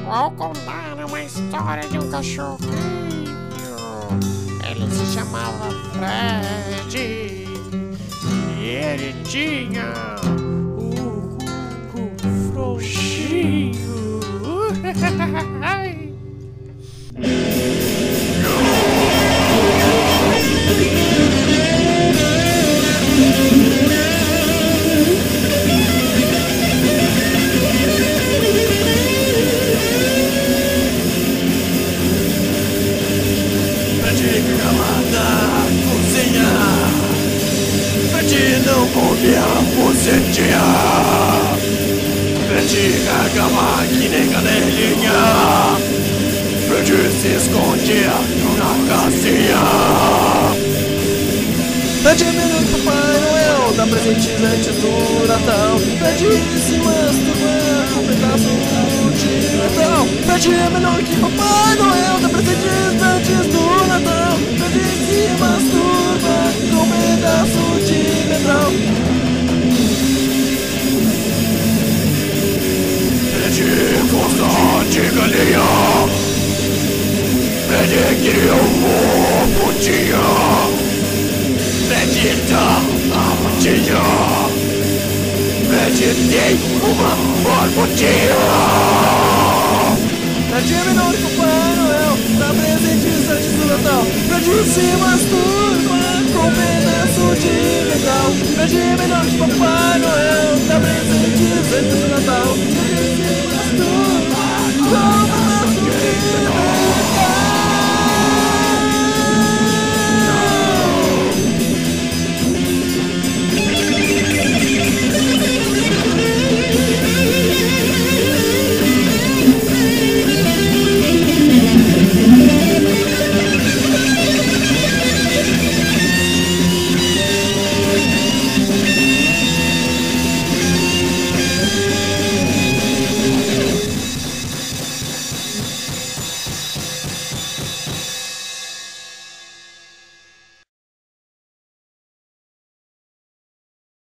Vou contar uma história de um cachorrinho. Ele se chamava Fred e ele tinha o cu frouxinho. Não comia bucetinha, Fred cagava que nem canelinha, Fred se escondia na casinha. Fred é melhor que Papai Noel, dá presentes antes do Natal. Fred se masturba com um pedaço de Natal. Fred é melhor que Papai Noel, dá presentes antes do Natal. Fred se masturba com um pedaço de metal. Fred gosta de galinha, Fred queria um putinha, Fred dá a patinha, Fred tem uma borbotinha. Fred é menor que o Papai Noel, dá presentes antes do Natal. Fred se masturba com um pedaço de metal. Fred é menor que o Papai Noel, dá presentes antes do Natal.